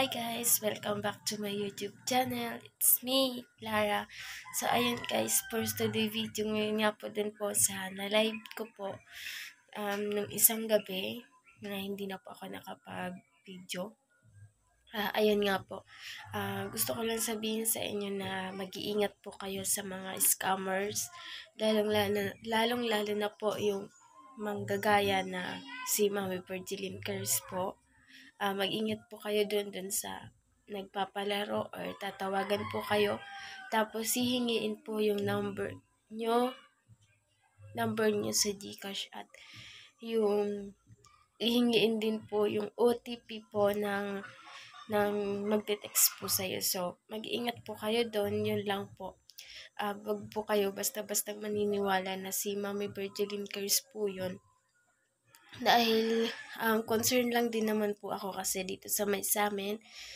Hi guys! Welcome back to my YouTube channel. It's me, Clara. So ayun guys, for today video ngayon nga po din po sa na-live ko po nung isang gabi na hindi na po ako nakapag-video. Ayun nga po, gusto ko lang sabihin sa inyo na mag-iingat po kayo sa mga scammers, lalong-lalo na po yung manggagaya na si Mami Virgilin Curse po. Mag-ingat po kayo dun sa nagpapalaro or tatawagan po kayo. Tapos hihingiin po yung number nyo sa GCash at yung hihingiin din po yung OTP po ng magte-text po sa'yo. So, mag-ingat po kayo doon. Yun lang po. Wag po kayo basta-basta maniniwala na si Mami Virgilin Curse po yun. Dahil concern lang din naman po ako kasi dito sa may samin,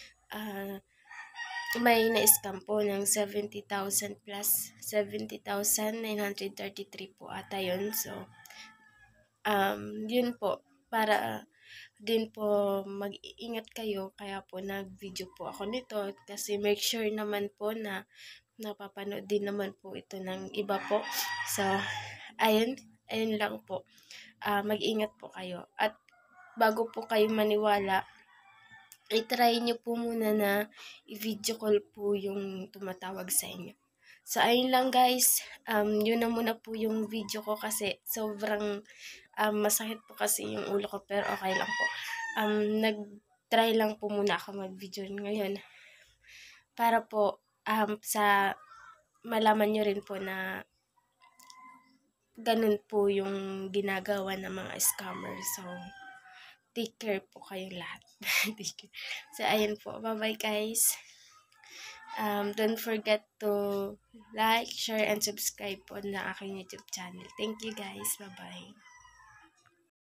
may na-scam po ng 70,000 plus 70,933 po ata yun. So, yun po, para din po mag-iingat kayo, kaya po nag-video po ako nito kasi make sure naman po na napapanood din naman po ito ng iba po. So, ayun lang po. Mag-ingat po kayo. At bago po kayo maniwala, i-try nyo po muna na i-video call po yung tumatawag sa inyo. So, ayun lang guys. Yun na muna po yung video ko kasi sobrang masakit po kasi yung ulo ko, pero okay lang po. Nag-try lang po muna ako mag-video ngayon para po sa malaman nyo rin po na ganun po yung ginagawa ng mga scammer. So, take care po kayong lahat. So, ayun po. Bye-bye guys. Don't forget to like, share, and subscribe po na aking YouTube channel. Thank you guys. Bye-bye.